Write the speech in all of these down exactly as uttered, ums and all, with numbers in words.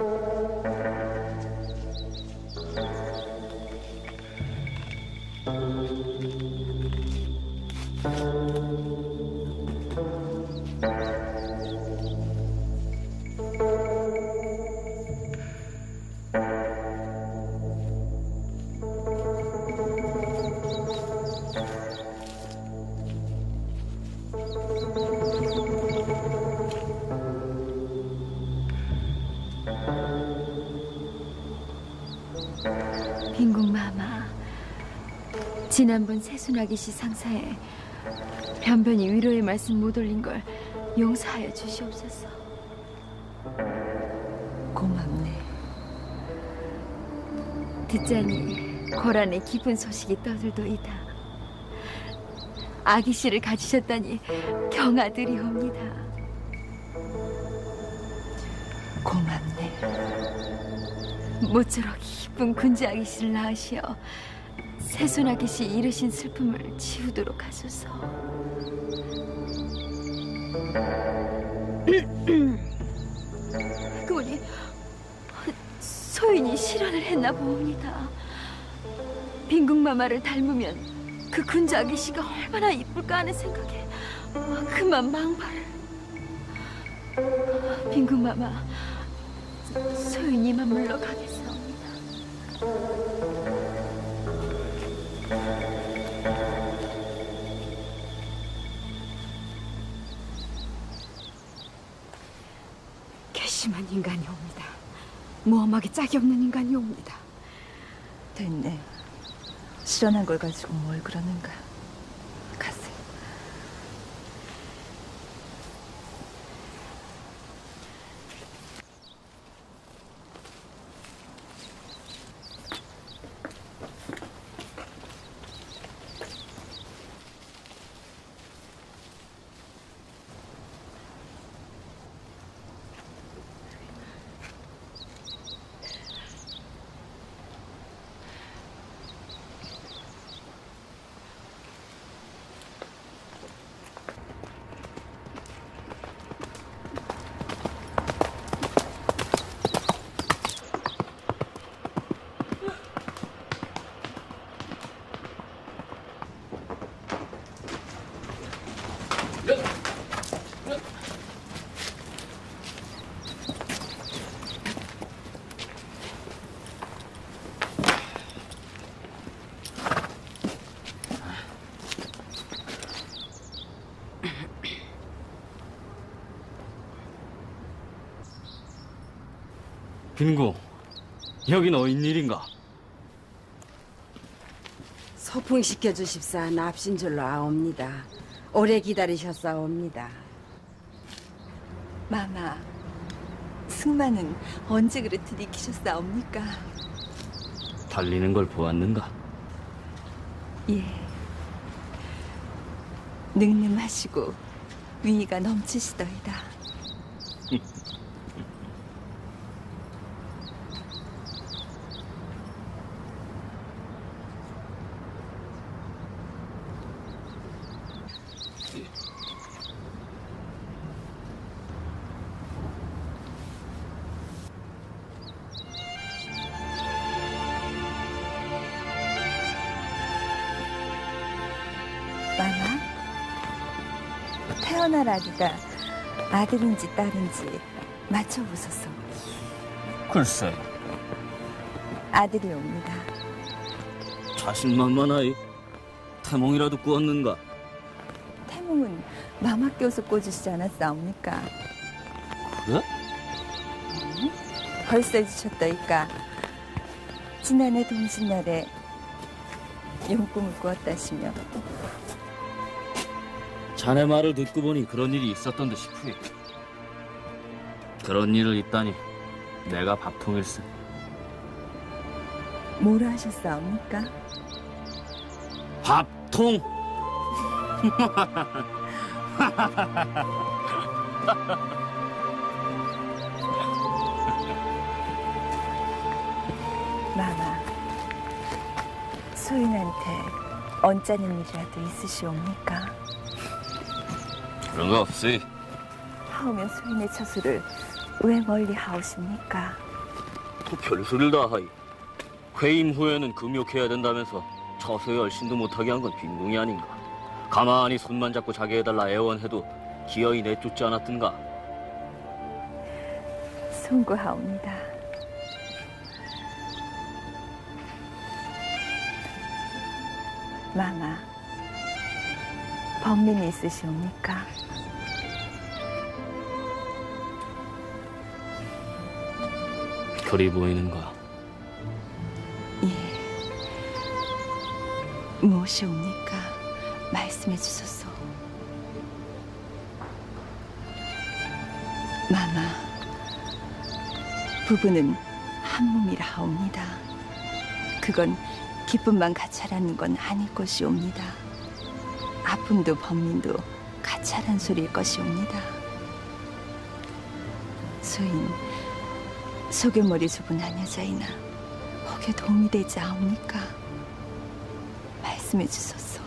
빈궁마마, 지난번 새순아기씨 상사에 변변히 위로의 말씀 못 올린 걸 용서하여 주시옵소서. 고맙네. 듣자니 고란에 기쁜 소식이 떠들도이다. 아기씨를 가지셨다니 경아드리옵니다. 고맙네. 모쪼록 이쁜 군지 아기씨를 낳으시어 새순아기씨 잃으신 슬픔을 지우도록 하소서. 그분이 소인이 실언을 했나 봅니다. 빈궁마마를 닮으면 그 군지 아기씨가 얼마나 이쁠까 하는 생각에 그만 망발을. 빈궁마마, 소인이만 물러가겠사옵니다. 괘씸한 인간이 옵니다. 모험하기 짝이 없는 인간이 옵니다. 됐네. 실현한 걸 가지고 뭘 그러는가. 가세요. 빈궁, 여긴 어인일인가? 소풍시켜 주십사 납신 줄로 아옵니다. 오래 기다리셨사옵니다. 마마, 승마는 언제 그렇듯 익히셨사옵니까? 달리는 걸 보았는가? 예. 늠름하시고 위의가 넘치시더이다. 마마, 태어날 아기가 아들인지 딸인지 맞춰보소서. 글쎄, 아들이 옵니다. 자신만만하이. 태몽이라도 꾸었는가? 태몽은 마마께서 꽂으시지 않았사옵니까? 그래? 음, 벌써 잊으셨다니까. 지난해 동신날에 용꿈을 꾸었다시며. 자네 말을 듣고 보니 그런 일이 있었던 듯 싶으니. 그런 일을 있다니 내가 밥통일세. 뭐라 하셨사옵니까? 밥통! 마마, 소인한테 언짢은 일이라도 있으시옵니까? 그런 거 없이. 하오면 소인의 처수를 왜 멀리 하오십니까? 또 별소리를 다 하이. 회임 후에는 금욕해야 된다면서 처소에 얼씬도 못하게 한 건 빈궁이 아닌가. 가만히 손만 잡고 자게 해달라 애원해도 기어이 내쫓지 않았던가. 송구하옵니다. 마마, 범민이 있으시옵니까? 그리 보이는가. 예. 무엇이옵니까? 말씀해 주소서. 마마, 부부는 한 몸이라 하옵니다. 그건 기쁨만 가차라는 건 아닐 것이옵니다. 아픔도 범민도 가차란 소리일 것이옵니다. 소인, 소개머리 좁은 한 여자이나 혹여 도움이 되지 않옵니까? 말씀해 주소서.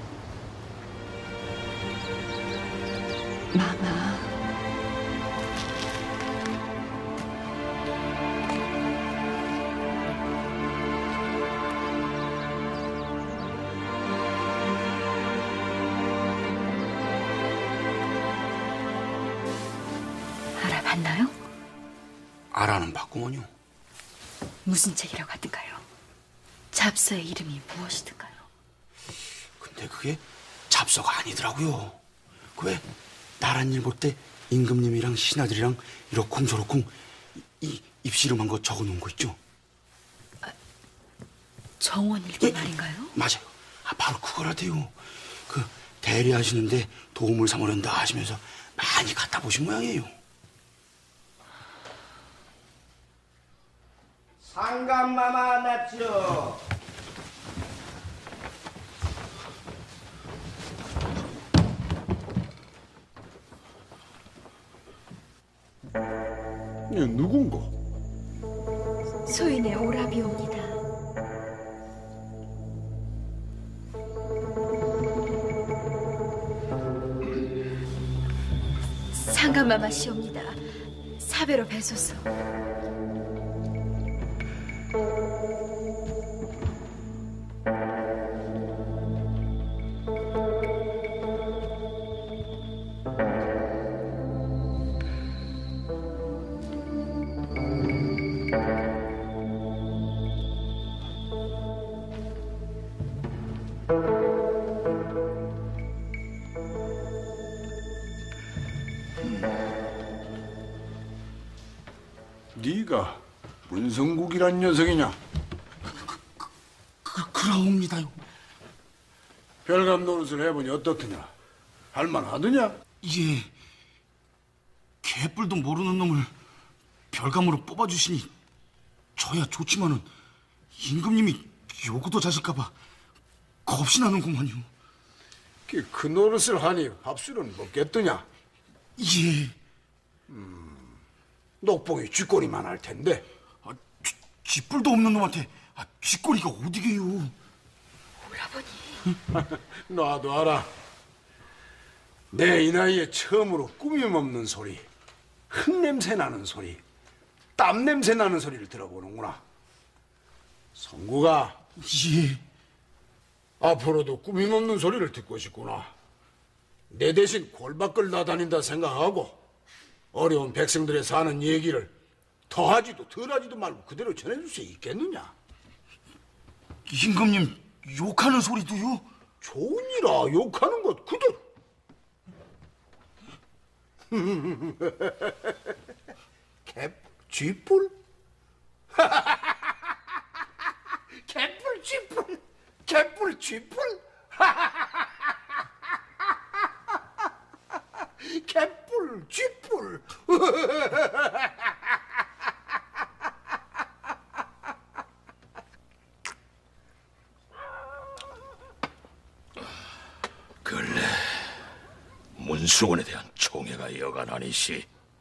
마마. 알아봤나요? 알아는 봤구먼요. 무슨 책이라고 하던가요? 잡서의 이름이 무엇이든가요? 근데 그게 잡서가 아니더라고요. 그 왜 나란 일 볼 때 임금님이랑 신하들이랑 이러쿵저러쿵 이 입씨름한 거 적어놓은 거 있죠? 정원일기 예, 말인가요? 맞아요. 아, 바로 그거라대요. 그 대리하시는데 도움을 삼으련다 하시면서 많이 갖다 보신 모양이에요. 상감마마 납시오. 얘 누군가? 소인의 오라비옵니다. 상감마마시옵니다. 사배로 뵈소서. 네가 문성국이란 녀석이냐? 그, 그라옵니다요. 별감 노릇을 해보니 어떻더냐? 할만하더냐? 예. 개뿔도 모르는 놈을 별감으로 뽑아주시니 저야 좋지만은 임금님이 요구도 자실까봐 겁이 나는구만요. 그, 그 노릇을 하니 밥술은 먹겠더냐? 예. 녹봉이 쥐꼬리만 할 텐데. 아, 쥐, 쥐뿔도 없는 놈한테 아, 쥐꼬리가 어디게요? 오라버니. 나도 알아. 내 이 나이에 처음으로 꾸밈없는 소리, 흙냄새 나는 소리, 땀냄새 나는 소리를 들어보는구나. 성구가 예. 앞으로도 꾸밈없는 소리를 듣고 싶구나. 내 대신 골 밖을 나다닌다 생각하고 어려운 백성들의 사는 얘기를 더하지도 덜하지도 말고 그대로 전해줄 수 있겠느냐? 임금님 욕하는 소리도요? 좋으니라 욕하는 것 그대로. 개, 쥐뿔? 개뿔, 쥐뿔, 개뿔, 쥐뿔? 개뿔, 쥐뿔. 근래 문수군에 대한 총애가 여간 아니시.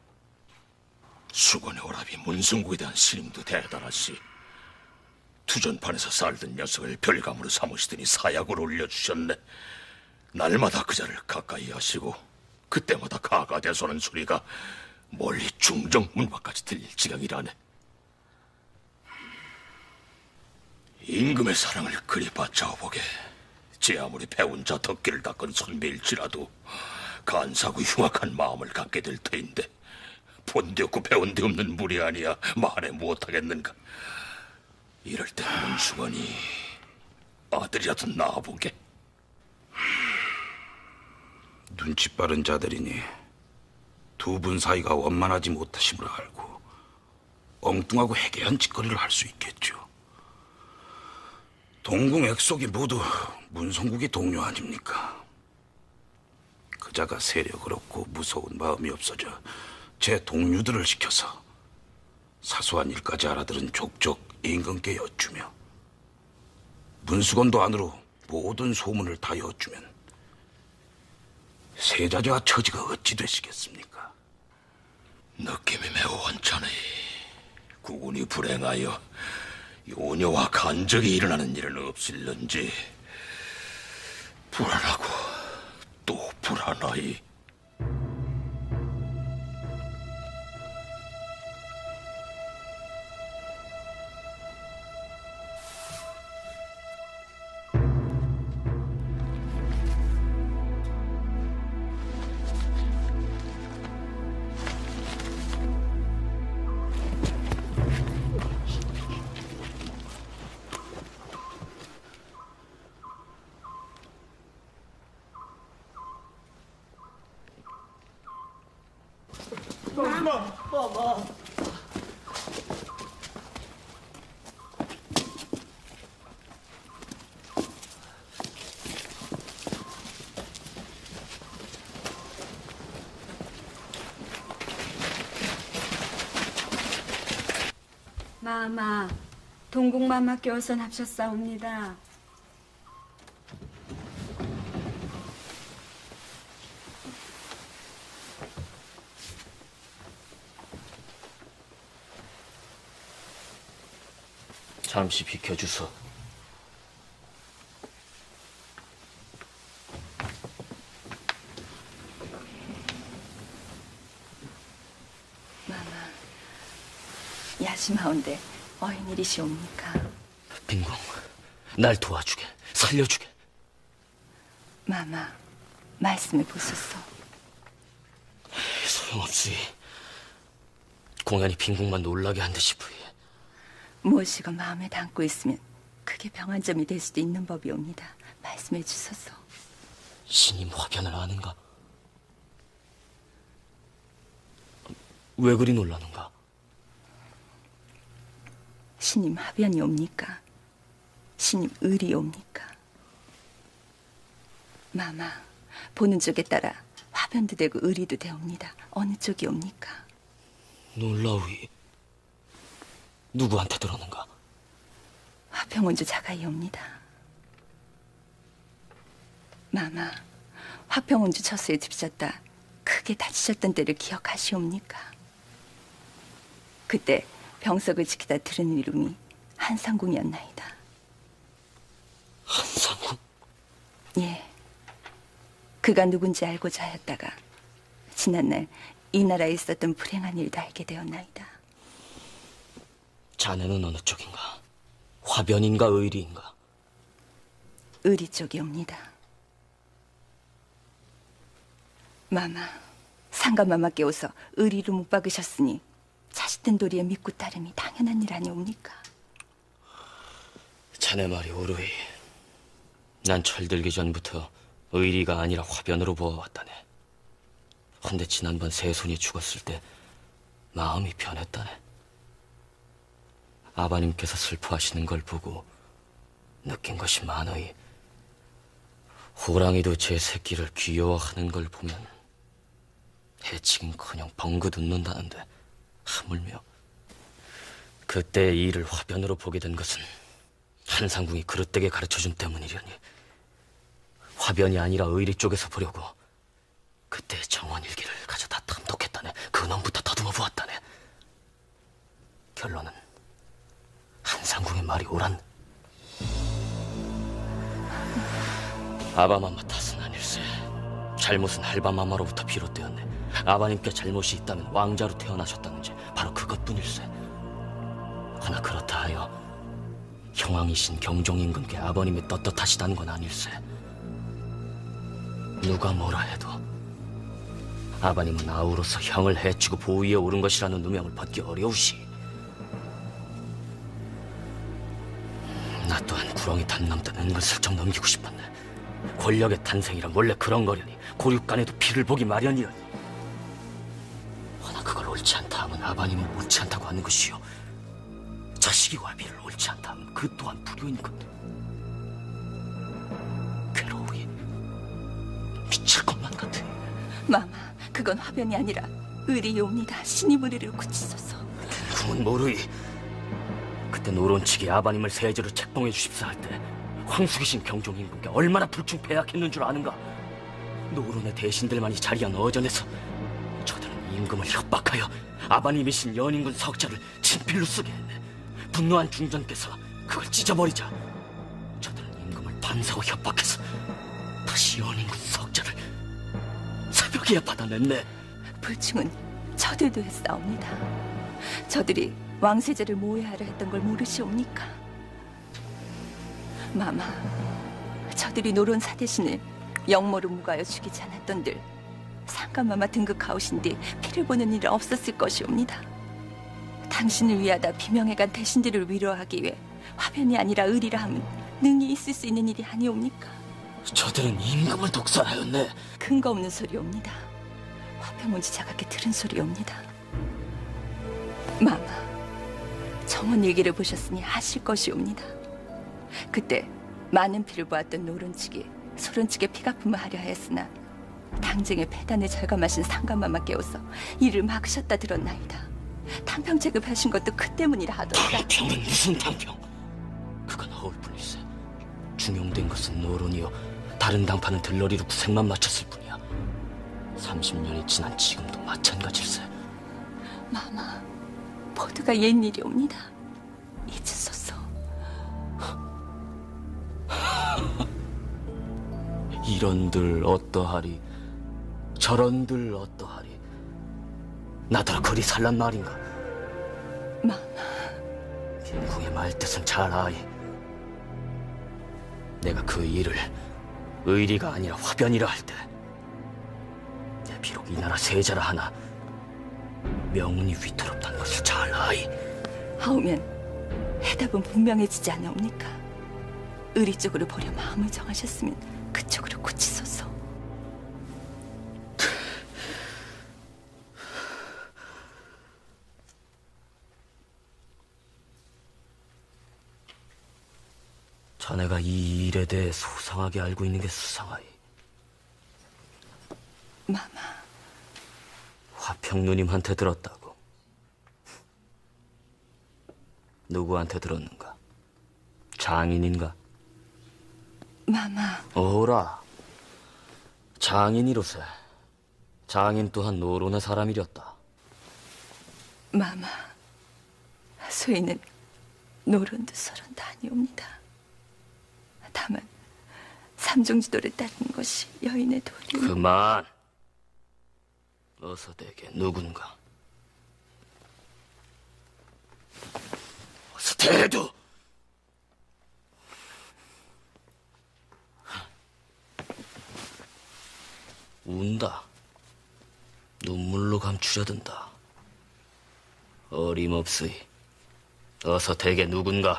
수군의 오랍이 문승국에 대한 신임도 대단하시. 투전판에서 쌀든 녀석을 별감으로 삼으시더니 사약을 올려주셨네. 날마다 그자를 가까이 하시고 그때마다 가가대소하는 소리가 멀리 중정 문밖까지 들릴 지경이라네. 임금의 사랑을 그리 바쳐보게. 제 아무리 배운 자 덕기를 닦은 선배일지라도 간사하고 흉악한 마음을 갖게 될 터인데 본데 없고 배운 데 없는 물이 아니야 말해 무엇하겠는가. 이럴 때 문수건이 아들이라도 낳아보게. 눈치 빠른 자들이니 두 분 사이가 원만하지 못하심을 알고 엉뚱하고 해괴한 짓거리를 할 수 있겠죠. 동궁 액속이 모두 문성국의 동료 아닙니까? 그자가 세력을 얻고 무서운 마음이 없어져 제 동료들을 시켜서 사소한 일까지 알아들은 족족 임금께 여쭈며 문수건도 안으로 모든 소문을 다 여쭈면 세자저와 처지가 어찌 되시겠습니까? 느낌이 매우 원찬의 국군이 불행하여 요녀와 간적이 일어나는 일은 없을런지 불안하고 또 불안하이. 마마, 동국마마께 어서 납셨사옵니다. 잠시 비켜주소. 마마, 야심하온데 어인일이시옵니까? 빈궁, 날 도와주게, 살려주게. 마마, 말씀해 보소서. 소용없으이. 공연히 빈궁만 놀라게 한 듯 싶으이. 무엇이가 마음에 담고 있으면 그게 병한점이 될 수도 있는 법이옵니다. 말씀해 주소서. 신임 화변을 아는가? 왜 그리 놀라는가? 신임 화변이 옵니까? 신임 의리 옵니까? 마마, 보는 쪽에 따라 화변도 되고 의리도 되옵니다. 어느 쪽이 옵니까? 놀라우이. 누구한테 들었는가? 화평원주 자가이 옵니다. 마마, 화평원주 처수에 집셨다 크게 다치셨던 때를 기억하시옵니까? 그때 병석을 지키다 들은 이름이 한상궁이었나이다. 한상궁? 예. 그가 누군지 알고자 하였다가 지난날 이 나라에 있었던 불행한 일도 알게 되었나이다. 자네는 어느 쪽인가? 화변인가 의리인가? 의리 쪽이옵니다. 마마, 상감마마께 오서 의리로 못 박으셨으니 자식된 도리에 믿고 따름이 당연한 일 아니옵니까? 자네 말이 옳으이. 난 철들기 전부터 의리가 아니라 화변으로 보아왔다네. 헌데 지난번 세손이 죽었을 때 마음이 변했다네. 아버님께서 슬퍼하시는 걸 보고 느낀 것이 많으이. 호랑이도 제 새끼를 귀여워하는 걸 보면 해치긴커녕 벙긋 웃는다는데 하물며 그때 이 일을 화변으로 보게 된 것은 한상궁이 그릇되게 가르쳐준 때문이려니 화변이 아니라 의리 쪽에서 보려고 그때 정원일기를 가져다 탐독했다네. 근원부터 더듬어 보았다네. 결론은 한상궁의 말이 옳았네. 아바마마 탓은 아닐세. 잘못은 할바마마로부터 비롯되었네. 아바님께 잘못이 있다면 왕자로 태어나셨다는지 바로 그것뿐일세. 하나 그렇다 하여 형왕이신 경종임금께 아버님이 떳떳하시다는 건 아닐세. 누가 뭐라 해도 아버님은 아우로서 형을 해치고 보위에 오른 것이라는 누명을 벗기 어려우시. 나 또한 구렁이 탄 넘듯 은근슬쩍 넘기고 싶었네. 권력의 탄생이라 몰래 그런거려니 고륙간에도 피를 보기 마련이라니. 허나 그걸 옳지 않다 하면 아버님은 옳지 않다고 하는 것이요, 자식이 와비를 옳지 않다 하면 그 또한 불효인 건데. 괴로우이 미칠 것만 같아. 마마, 그건 화변이 아니라 의리요옵니다. 신이 우리를 굳히소서. 궁은 모르이. 그때 노론측이 아버님을 세제로 책봉해 주십사 할 때 황숙이신 경종임금께 얼마나 불충패약했는 줄 아는가. 노론의 대신들만이 자리한 어전에서 저들은 임금을 협박하여 아버님이신 연인군 석자를 친필로 쓰게 했네. 분노한 중전께서 그걸 찢어버리자 저들은 임금을 반사고 협박해서 다시 연인군 석자를 새벽에야 받아냈네. 불충은 저들도 했사옵니다. 저들이 왕세제를 모해하려 했던 걸 모르시옵니까? 마마, 저들이 노론 사대신을 영모로 무가여 죽이지 않았던들 상감마마 등극하오신 뒤 피를 보는 일은 없었을 것이옵니다. 당신을 위하다 비명해간 대신들을 위로하기 위해 화변이 아니라 의리라 하면 능히 있을 수 있는 일이 아니옵니까? 저들은 임금을 독살하였네. 근거 없는 소리옵니다. 화평문지 자각게 들은 소리옵니다. 마마, 정원 일기를 보셨으니 아실 것이옵니다. 그때 많은 피를 보았던 노론 측이 소론 측에 피가품을 하려 하였으나 당쟁의 패단을 절감하신 상감마마 깨워서 이를 막으셨다 들었나이다. 탕평 제급하신 것도 그 때문이라 하더라. 탕평은 무슨 탕평? 그건 허울 뿐일세. 중용된 것은 노론이요, 다른 당파는 들러리로 구색만 맞췄을 뿐이야. 삼십 년이 지난 지금도 마찬가지일세. 마마, 모두가 옛일이옵니다. 잊으소서. 이런들 어떠하리, 저런들 어떠하리. 나더러 그리 살란 말인가? 마마, 빈궁의 말뜻은 잘 아이. 내가 그 일을 의리가 아니라 화변이라 할 때, 내 비록 이 나라 세자라 하나 명운이 위태롭다는 것을 잘 아이. 하오면 해답은 분명해지지 않옵니까? 의리 쪽으로 보려 마음을 정하셨으면 그쪽으로 굳히소서. 자네가 이 일에 대해 소상하게 알고 있는 게 수상하이. 마마, 화평누님한테 들었다고. 누구한테 들었는가? 장인인가? 마마. 오라, 장인이로세. 장인 또한 노론의 사람이렸다. 마마, 소인은 노론도 서론도 아니옵니다. 다만 삼종지도를 따르는 것이 여인의 도리. 그만. 어서 대게 누군가. 어서 대도. 운다. 눈물로 감추려든다. 어림없으이. 어서 대게 누군가.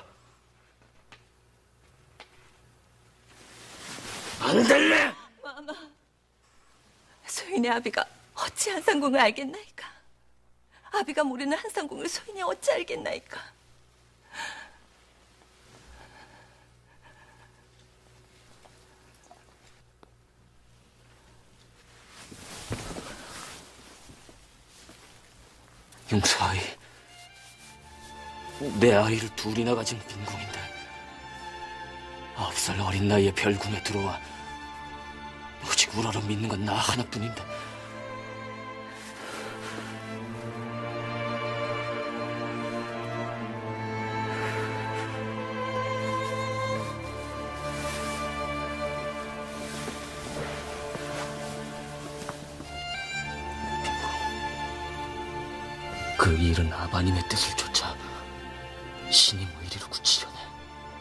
안 될래! 마마, 소인의 아비가 어찌 한상궁을 알겠나이까? 아비가 모르는 한상궁을 소인이 어찌 알겠나이까? 용사아이, 내 아이를 둘이나 가진 빈궁인데 아홉 살 어린 나이에 별궁에 들어와 오직 우러러 믿는 건 나 하나뿐인데. 그 일은 아바님의 뜻을 쫓아 신임 의리로 굳히려네.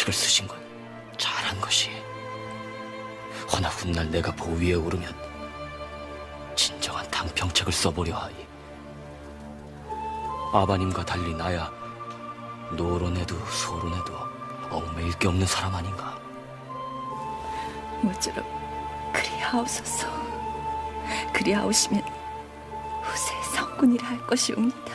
당평책을 쓰신 건 잘한 것이. 허나 훗날 내가 보위에 오르면 진정한 당평책을 써보려 하이. 아바님과 달리 나야 노론에도 소론에도 얽매일 게 없는 사람 아닌가. 모쪼록 그리하옵소서. 그리하오시면 후세 성군이라 할 것이옵니다.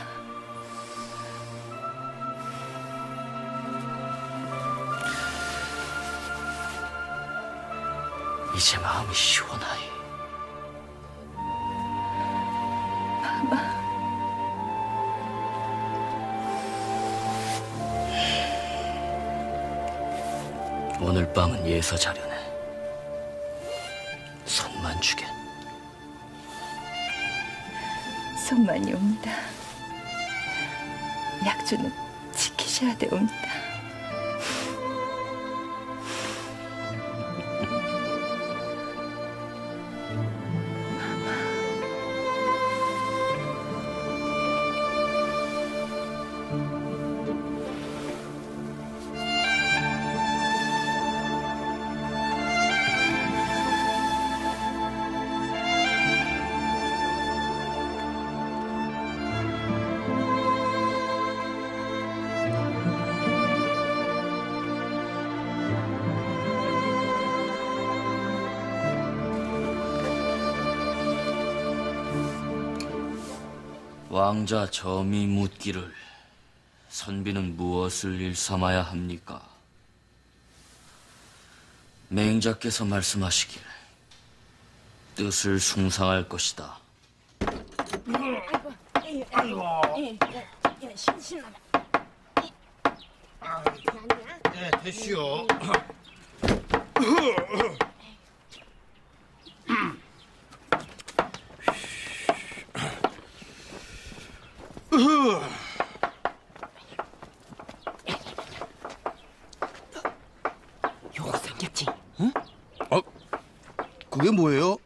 이제 마음이 시원하이. 마마. 오늘 밤은 예서 자려네. 손만 주게. 손만이 옵니다. 약조는 지키셔야 되옵니다. 왕자 점이 묻기를 선비는 무엇을 일삼아야 합니까? 맹자께서 말씀하시길 뜻을 숭상할 것이다. 아이고. 신신하다. 네, 됐슈. 요거 생겼지? 응? 어? 그게 뭐예요?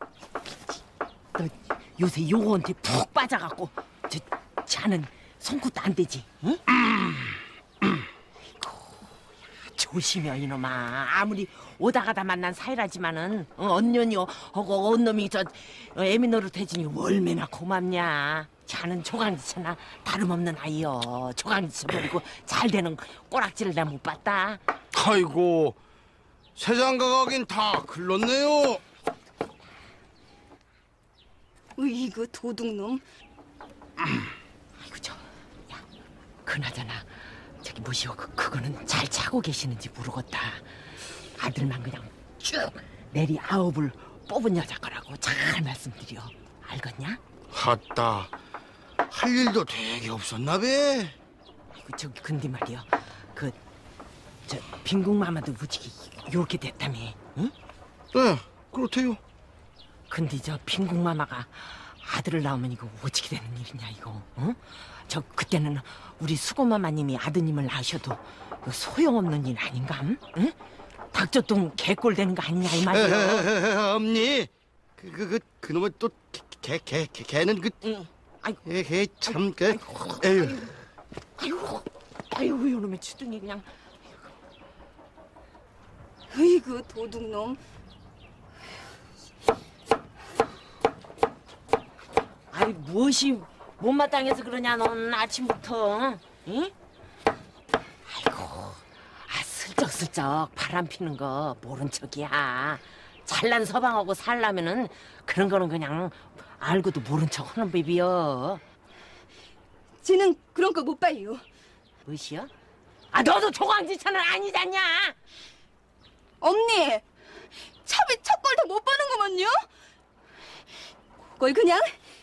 너 요새 요거한테 푹 빠져갖고 저 자는 손끝도 안 되지? 응? 아이고, 야, 조심해 이놈아. 아무리 오다 가다 만난 사이라지만은 어, 언년이요 하고 언놈이 저 어, 애미 노릇해지니 얼마나 고맙냐. 자는 조강지처나 다름없는 아이여. 조강지처 버리고 잘 되는 꼬락지를 나 못 봤다. 아이고, 세장가 가긴 다 글렀네요. 으이구 도둑놈. 아이고 저, 야, 그나저나 저기 뭐시오 그 그거는 잘 차고 계시는지 모르겠다. 아들만 그냥 쭉 내리 아홉을 뽑은 여자 거라고 잘 말씀드려. 알겠냐? 핫다. 할 일도 되게 없었나 배. 아이고 저기 근데 말이야 그 저 빈궁마마도 무지개 요렇게 됐다며. 응? 네, 그렇대요. 근데 저 빈궁마마가 아들을 낳으면 이거 어떻게 되는 일이냐 이거. 응? 저 그때는 우리 수고마마님이 아드님을 낳으셔도 이거 소용없는 일 아닌가? 응? 닭젖동 개꼴 되는 거 아니냐 이 말이야. 엄니, 그 그 그 그놈의 또 개 개 개 개는 그. 응. 아이고, 에헤 참 그. 에휴. 아이고, 아이고 이놈의 주둥이 그냥. 으이구 도둑놈. 아이 무엇이 못마땅해서 그러냐 넌 아침부터. 응? 아이고, 아 슬쩍슬쩍 바람 피는 거 모른 척이야. 잘난 서방하고 살려면은 그런 거는 그냥 알고도 모른 척 하는 법이여. 쟤는 그런 거 못 봐요. 무엇이여? 아 너도 조광지처는 아니잖냐. 언니, 참이 첫걸 다 못 보는구먼요. 그걸 그냥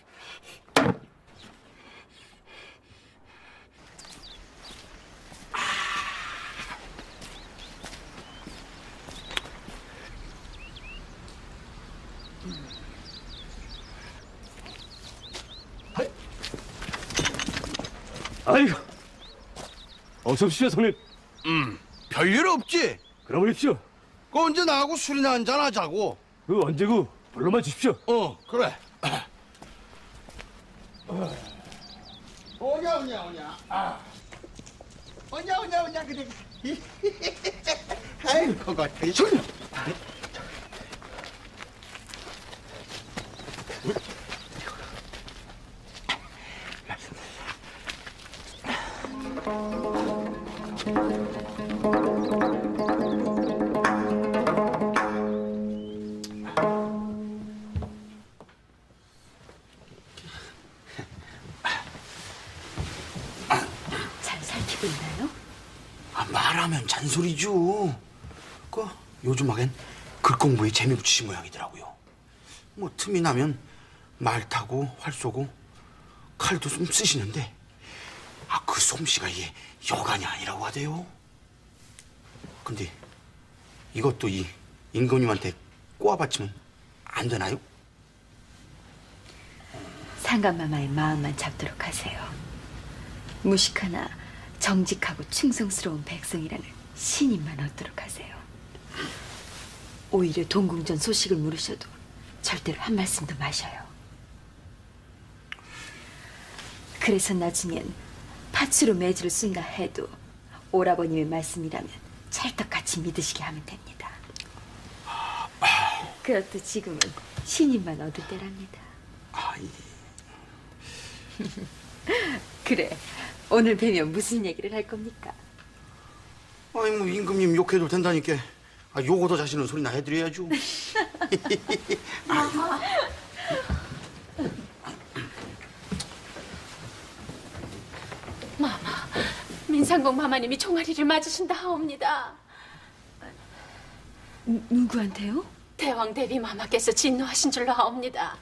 아이고, 어서 오십시오, 손님. 음, 별일 없지. 그럼 오십시오. 그 언제 나하고 술이나 한잔 하자고. 그 언제고 불러만 주십시오. 어, 그래. 오냐 오냐 오냐. 아. 오냐 오냐 오냐 그래. 아이고 그거 저기 잘 살피고 있나요? 아, 말하면 잔소리죠. 그 요즘 하겐 글 공부에 재미 붙이신 모양이더라고요. 뭐 틈이 나면 말 타고 활 쏘고 칼도 좀 쓰시는데 아, 그 솜씨가 이게 여간이 아니라고 하대요. 근데 이것도 이 임금님한테 꼬아받치면 안 되나요? 상감마마의 마음만 잡도록 하세요. 무식하나 정직하고 충성스러운 백성이라는 신임만 얻도록 하세요. 오히려 동궁전 소식을 물으셔도 절대로 한 말씀도 마셔요. 그래서 나중엔 파츠로 매주를 쓴다 해도 오라버님의 말씀이라면 찰떡같이 믿으시게 하면 됩니다. 그것도 지금은 신임만 얻을 때랍니다. 아, 이... 그래, 오늘 뵈면 무슨 얘기를 할 겁니까? 아니 뭐 임금님 욕해도 된다니까 아, 욕어도 자시는 소리나 해드려야죠. 마마. 마마, 민상공 마마님이 종아리를 맞으신다 하옵니다. 누구한테요? 대왕 대비 마마께서 진노하신 줄로 하옵니다.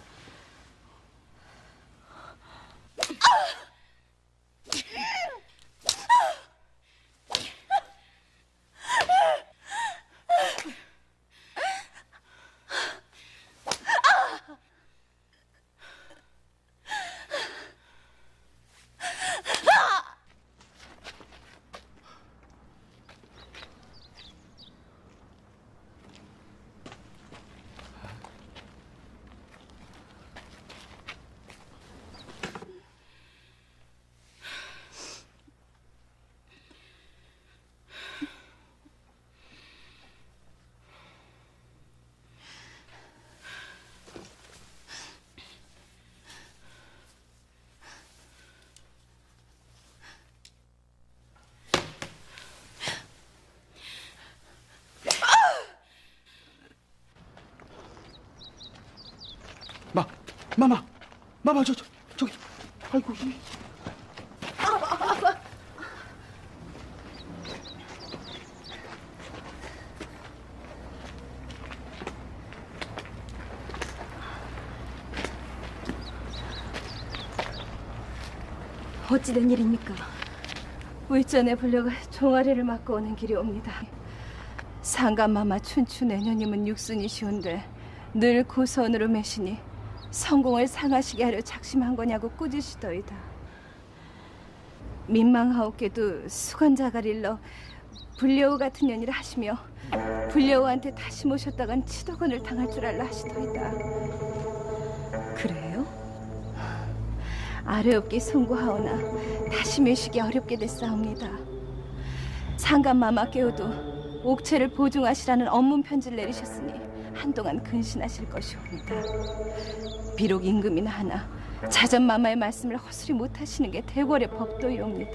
마, 마마, 마마 저, 저 저기, 아이고 이. 어찌된 일입니까? 윗전에 불려가 종아리를 맞고 오는 길이 옵니다. 상감마마 춘추 내년이면 육순이시온데 늘 고선으로 매시니 성공을 상하시게 하려 작심한 거냐고 꾸짖으시더이다. 민망하옵게도 수건자갈 일러 불려우 같은 년이라 하시며 불려우한테 다시 모셨다간 치덕원을 당할 줄 알라 하시더이다. 그래요? 아뢰옵게 송구하오나 다시 매시기 어렵게 됐사옵니다. 상감마마 깨우도 옥체를 보증하시라는 업문 편지를 내리셨으니 한동안 근신하실 것이옵니다. 비록 임금이나 하나 자전마마의 말씀을 허술히 못하시는 게 대궐의 법도이옵니다.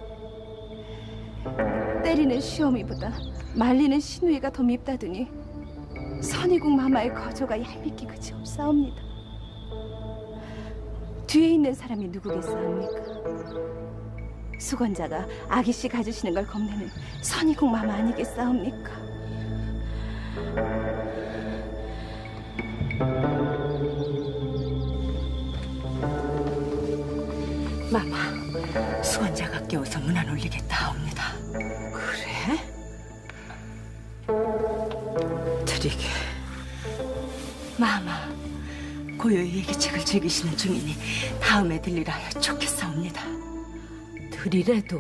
때리는 시어미보다 말리는 시누이가 더 밉다더니 선희국 마마의 거조가 얄밉기 그지 없사옵니다. 뒤에 있는 사람이 누구겠사옵니까? 수건자가 아기씨 가지시는 걸 겁내는 선희국 마마 아니겠사옵니까? 마마, 수건자가 깨워서 문 안 올리겠다 하옵니다. 그래? 드리게. 마마, 고요히 얘기책을 즐기시는 중이니 다음에 들리라 하여 좋겠사옵니다. 들이래도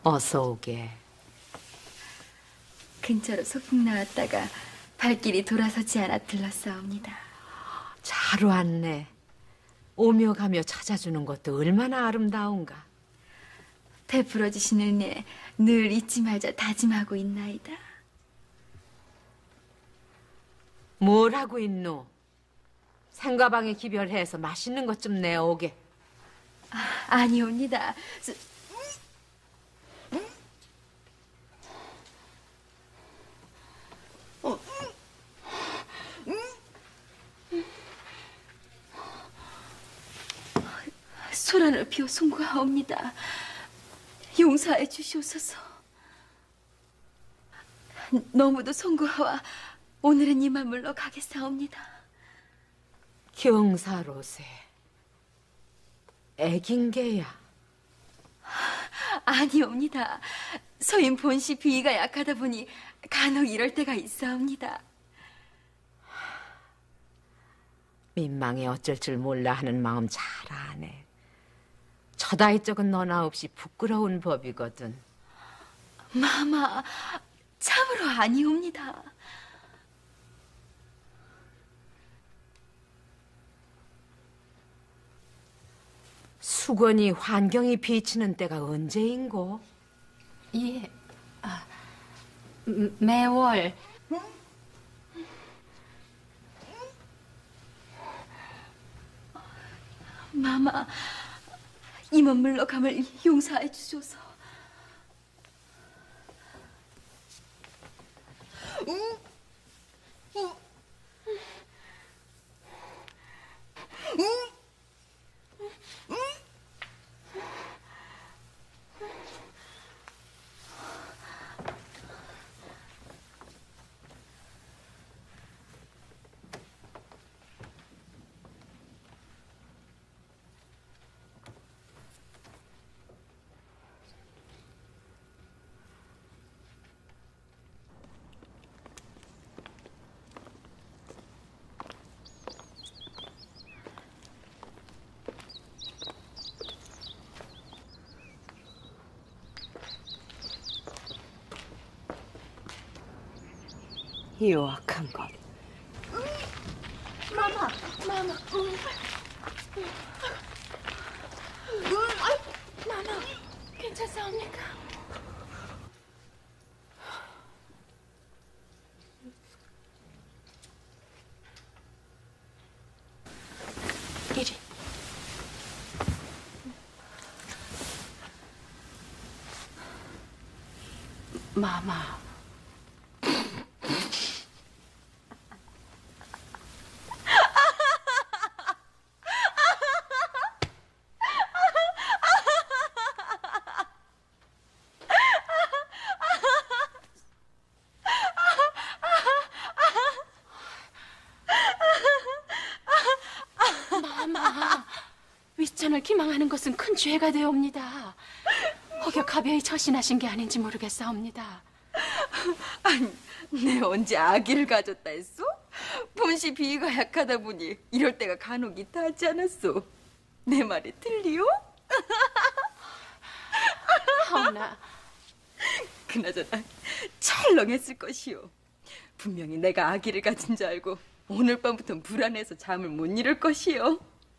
어서 오게. 근처로 소풍 나왔다가 발길이 돌아서지 않아 들렀사옵니다. 잘 왔네. 오며 가며 찾아주는 것도 얼마나 아름다운가. 베풀어 주신 은혜 늘 잊지 말자 다짐하고 있나이다. 뭘 하고 있노? 생가방에 기별해서 맛있는 것 좀 내오게. 아, 아니옵니다. 저, 어. 소란을 피워 송구하옵니다. 용서해 주시옵소서. 너무도 송구하와 오늘은 이만 물러가겠사옵니다. 경사로세. 애긴게야. 아니옵니다. 소인 본시 비위가 약하다 보니 간혹 이럴 때가 있사옵니다. 민망해 어쩔 줄 몰라 하는 마음 잘 아네. 처다이 쪽은 너나 없이 부끄러운 법이거든. 마마, 참으로 아니옵니다. 수건이 환경이 비치는 때가 언제인고? 예, 아, 음, 매월. 마마, 이만 물러감을 용서해 주소서. 유악한 것. 마마, 마마. 마마, 괜찮사옵니까? 이리. 마마. 마마, 윗전을 기망하는 것은 큰 죄가 되옵니다. 혹여 가벼이 처신하신 게 아닌지 모르겠사옵니다. 아니, 내 언제 아기를 가졌다 했소? 본시 비위가 약하다 보니 이럴 때가 간혹 있다 하지 않았소? 내 말이 틀리요? 하오나. 그나저나 찰렁했을 것이오. 분명히 내가 아기를 가진 줄 알고 오늘 밤부터는 불안해서 잠을 못 이룰 것이오.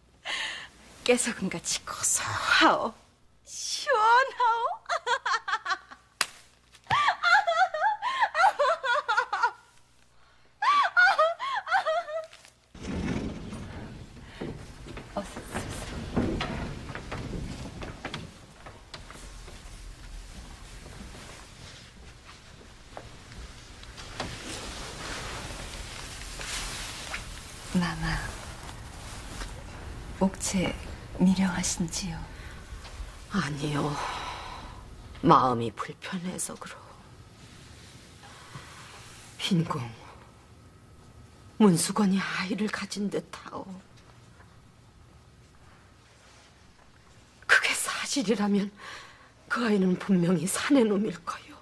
깨소금같이 고소하오. 시원하오. 어서 마마, 옥체 미령하신지요? 아니요. 마음이 불편해서 그러. 빈공, 문수건이 아이를 가진 듯하오. 그게 사실이라면 그 아이는 분명히 사내 놈일 거요.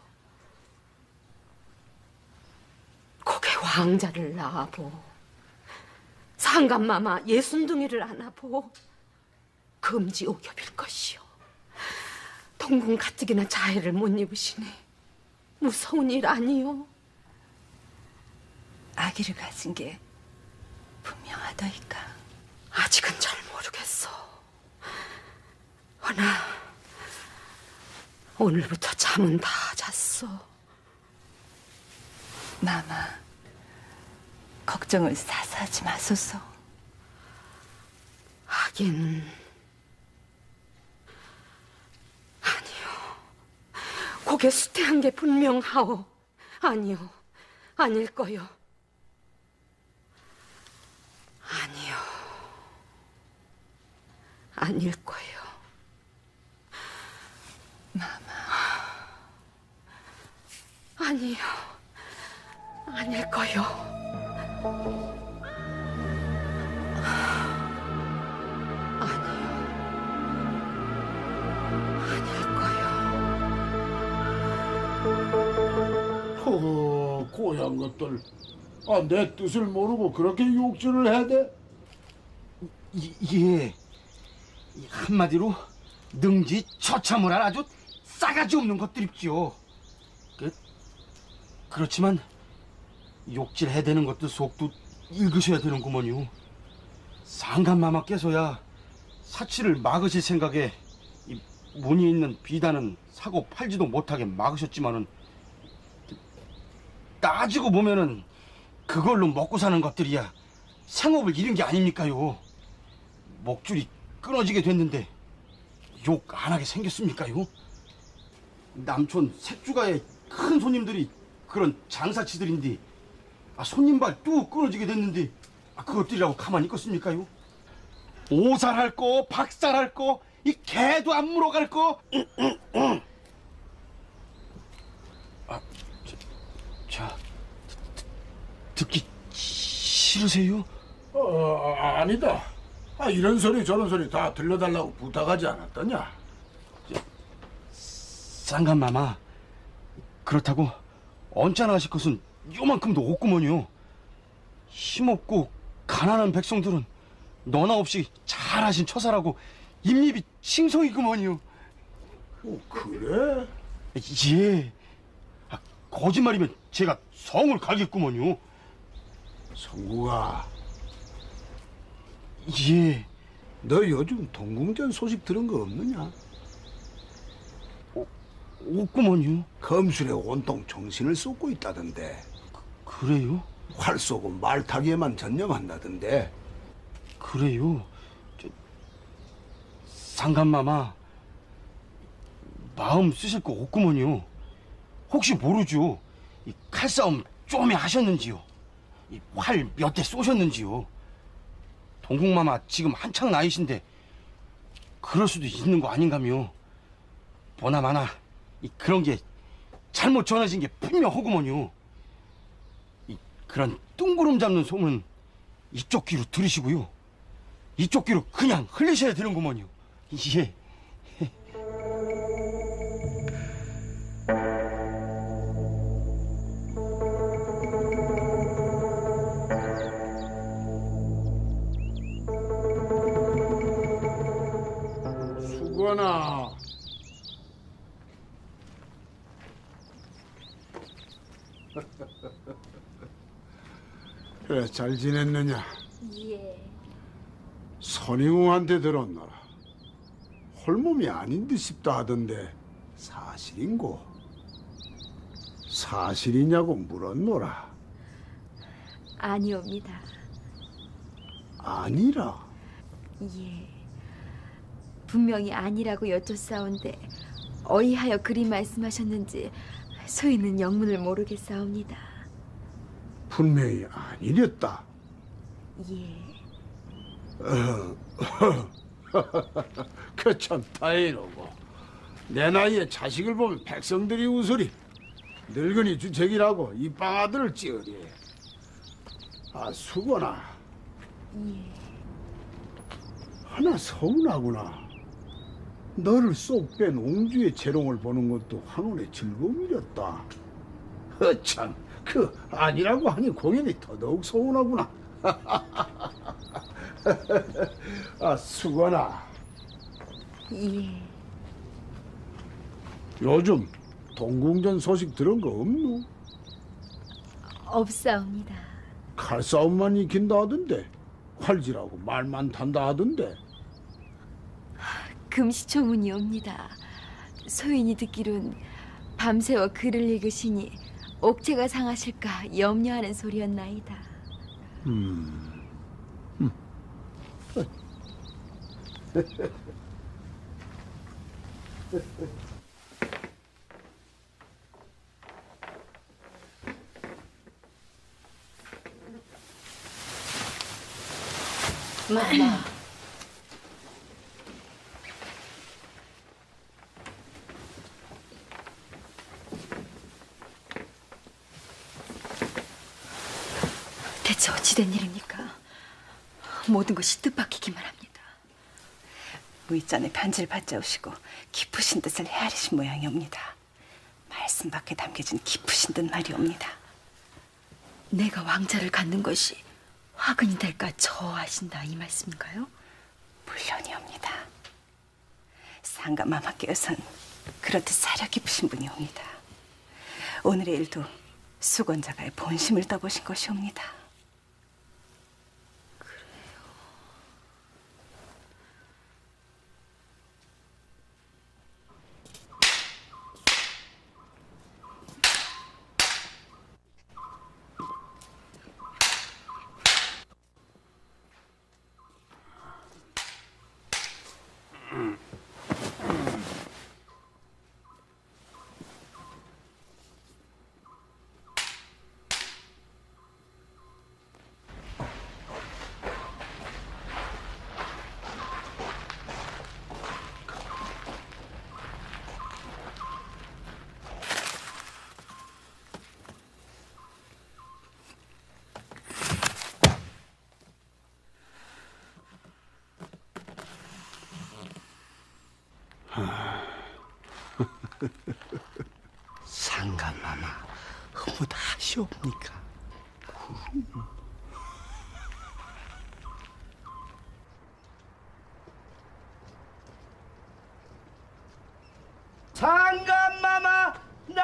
고개 왕자를 낳아보. 상감마마 예순둥이를 안아보. 금지옥엽일 것이요. 동궁 가뜩이나 자해를 못 입으시니 무서운 일 아니요? 아기를 가진 게 분명하더이까. 아직은 잘 모르겠어. 허나 오늘부터 잠은 다 잤어. 마마, 걱정을 사서 하지 마소서. 하긴 아니요. 고개 수태한 게 분명하오. 아니요, 아닐 거요. 아니요, 아닐 거요. 마마. 아니요, 아닐 거요. 허, 고향 것들. 아, 내 뜻을 모르고 그렇게 욕전을 해대? 예. 한마디로 능지 처참을 아주 싸가지 없는 것들입지요. 그, 그렇지만 욕질 해대는 것도 속도 읽으셔야 되는구먼요. 상간마마께서야 사치를 막으실 생각에 이 문이 있는 비단은 사고 팔지도 못하게 막으셨지만은 따지고 보면은 그걸로 먹고 사는 것들이야 생업을 잃은 게 아닙니까요. 목줄이 끊어지게 됐는데 욕 안 하게 생겼습니까요? 남촌 색주가의 큰 손님들이 그런 장사치들인데 아, 손님발 뚝 끊어지게 됐는데 아, 그것들이라고 가만히 있겠습니까요? 오살할 거 박살할 거 이 개도 안 물어갈 거. 아, 자, 자 듣기 싫으세요? 어, 아, 아니다. 아, 이런 소리 저런 소리 다 들려달라고 부탁하지 않았더냐? 쌍간마마, 그렇다고 언짢아 하실 것은 요만큼도 없구먼요. 힘없고 가난한 백성들은 너나 없이 잘하신 처사라고 입립이 칭송이구먼요. 어, 그래? 예. 아, 거짓말이면 제가 성을 가겠구먼요. 성구가. 예. 너 요즘 동궁전 소식 들은 거 없느냐? 어, 없구먼요. 검술에 온통 정신을 쏟고 있다던데. 그, 그래요? 활 쏘고 말 타기에만 전념한다던데. 그래요? 저, 상간마마, 마음 쓰실 거 없구먼요. 혹시 모르죠? 이 칼싸움 좀에 하셨는지요? 이 활 몇 대 쏘셨는지요? 동궁마마 지금 한창 나이신데 그럴 수도 있는 거 아닌가며. 보나마나 이 그런 게 잘못 전해진 게 분명하구먼요. 이 그런 뚱구름 잡는 소문 이쪽 귀로 들으시고요. 이쪽 귀로 그냥 흘리셔야 되는구먼요. 예. 수건아. 그래, 잘 지냈느냐? 예. 선희궁한테 들었노라. 홀몸이 아닌 듯 싶다 하던데 사실인고? 사실이냐고 물었노라. 아니옵니다. 아니라? 예. 분명히 아니라고 여쭙사온데 어이하여 그리 말씀하셨는지 소인은 영문을 모르겠사옵니다. 분명히 아니랬다. 예. 그 참 다행이로고. 내 나이에 자식을 보면 백성들이 웃으리. 늙은이 주책이라고 이빵 아들을 찌으리. 아, 수건아. 예. 하나 서운하구나. 너를 쏙 뺀 옹주의 재롱을 보는 것도 한온의 즐거움이었다. 허참, 그 아니라고 하니 공연이 더더욱 서운하구나. 아, 수건아. 예. 요즘 동궁전 소식 들은 거 없노? 없사옵니다. 칼싸움만 익힌다 하던데 활질하고 말만 탄다 하던데. 금시초문이옵니다. 소인이 듣기론 밤새워 글을 읽으시니 옥체가 상하실까 염려하는 소리였나이다. 음. 음. 마마. 대체 어찌된 일입니까? 모든 것이 뜻밖이기만 합니다. 무이전에 편지를 받자오시고 깊으신 뜻을 헤아리신 모양이옵니다. 말씀 밖에 담겨진 깊으신 뜻 말이옵니다. 내가 왕자를 갖는 것이 화근이 될까 저하신다 이 말씀인가요? 물론이옵니다. 상감마마께서는 그렇듯 사려 깊으신 분이옵니다. 오늘의 일도 수건자가의 본심을 떠보신 것이옵니다. 상감마마 어머 다 하시옵니까? 상감마마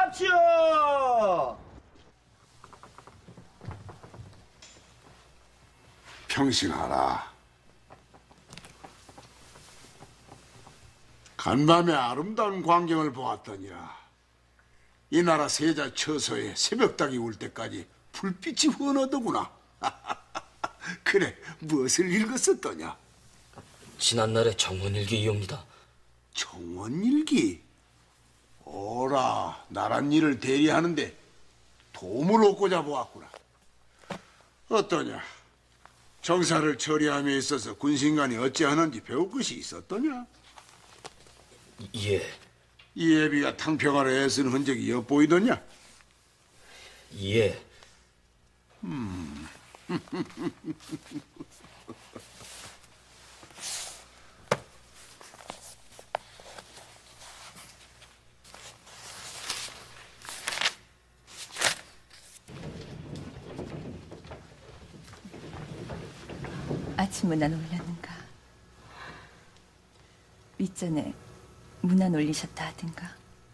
납치요. 평신하라. 간밤에 아름다운 광경을 보았더니라. 이 나라 세자 처소에 새벽닭이 울 때까지 불빛이 훤하더구나. 그래, 무엇을 읽었었더냐? 지난날의 정원일기이옵니다. 정원일기? 오라, 나랏일을 대리하는데 도움을 얻고자 보았구나. 어떠냐? 정사를 처리함에 있어서 군신관이 어찌하는지 배울 것이 있었더냐? 예. 이 애비가 탕평하러 애쓰는 흔적이 엿보이더냐? 예. 음. 아침 문안 올렸는가? 윗전에 문안 올리셨다 하든가?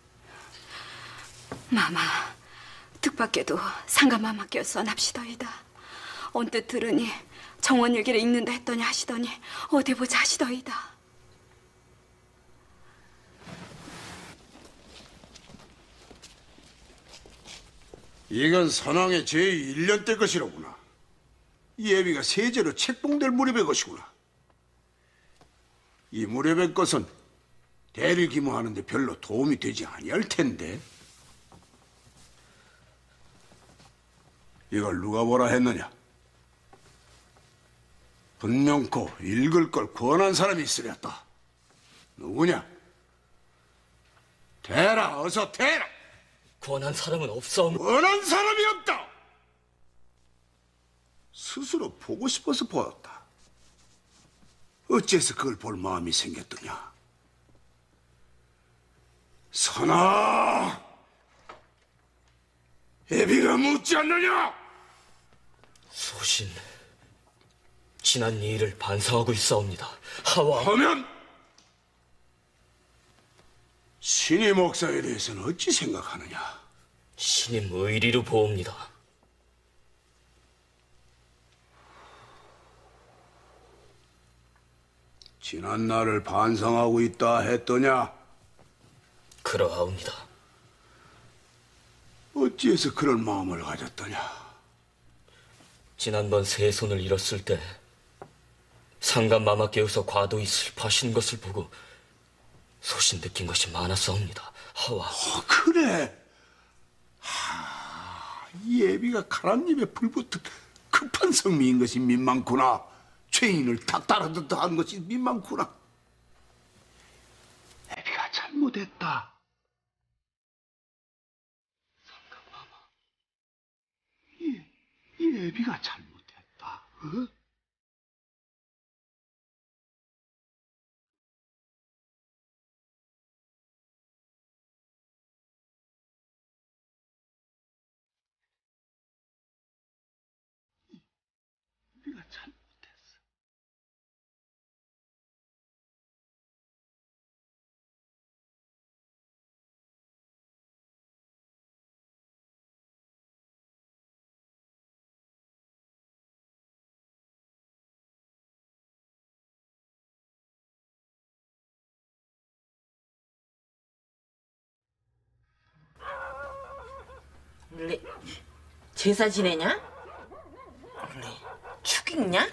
마마, 뜻밖에도 상감마마께서 납시더이다. 언뜻 들으니 정원일기를 읽는다 했더니 하시더니 어디 보자 하시더이다. 이건 선왕의 제일 년 때 것이로구나. 이 애비가 세제로 책봉될 무렵의 것이구나. 이 무렵의 것은 대를 기모하는데 별로 도움이 되지 아니할 텐데. 이걸 누가 뭐라 했느냐? 분명코 읽을 걸 권한 사람이 있으렸다. 누구냐? 대라, 어서 대라. 권한 사람은 없사옵니다. 권한 사람이 없다. 스스로 보고 싶어서 보았다. 어째서 그걸 볼 마음이 생겼더냐? 선아, 애비가 묻지 않느냐? 소신, 지난 일을 반성하고 있사옵니다. 하와 하면 신임 목사에 대해서는 어찌 생각하느냐? 신임 의리로 보옵니다. 지난 날을 반성하고 있다 했더냐? 그러하옵니다. 어찌해서 그런 마음을 가졌더냐? 지난번 세 손을 잃었을 때 상간 마마께서 과도히 슬퍼하시는 것을 보고 소신 느낀 것이 많았사옵니다. 하와. 어, 그래. 하, 예비가 가란잎에 불붙은 급한 성미인 것이 민망구나. 죄인을 탁 따라듣다 하는 것이 민망구나. 예비가 잘못했다. 예, 예비가 잘못했다. 어? 예비가 잘못했어. 원래 제사 지내냐? 원래 축 읽냐?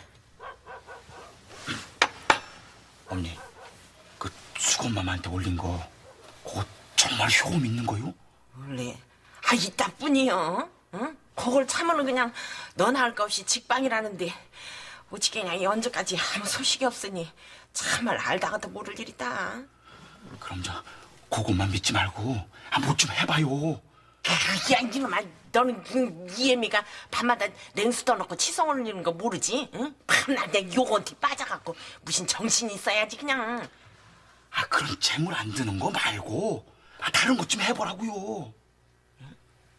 어머니, 그 수건맘한테 올린 거 그거 정말 효험 있는 거요? 원래 아 이따뿐이요. 응? 그걸 참으면 그냥 너나 할 것 없이 직방이라는데 어찌 그냥 언제까지 아무 소식이 없으니 참말 알다가도 모를 일이다. 그럼 저 그것만 믿지 말고 뭐 좀 해봐요. 야 이놈아, 너는 이애미가 밤마다 냉수 떠놓고 치성 올리는 거 모르지? 응? 밤낮 내 요건티 빠져갖고 무슨 정신이 있어야지 그냥. 아 그럼 재물 안 드는 거 말고 아, 다른 것 좀 해보라고요. 응?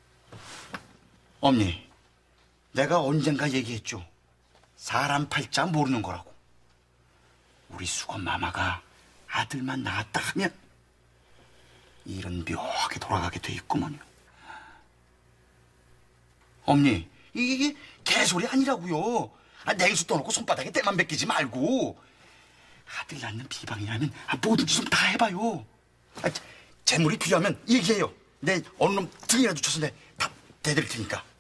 어머니, 내가 언젠가 얘기했죠. 사람 팔자 모르는 거라고. 우리 수건 마마가 아들만 낳았다 하면 일은 묘하게 돌아가게 돼 있구먼요. 어머니, 이게 개소리 아니라고요. 아, 냉수 떠놓고 손바닥에 때만 벗기지 말고 아들 낳는 비방이라면 아, 뭐든지 좀 다 해봐요. 아, 재물이 필요하면 얘기해요. 내 어느 놈 등이라도 쳐서 내 다 대드릴 테니까.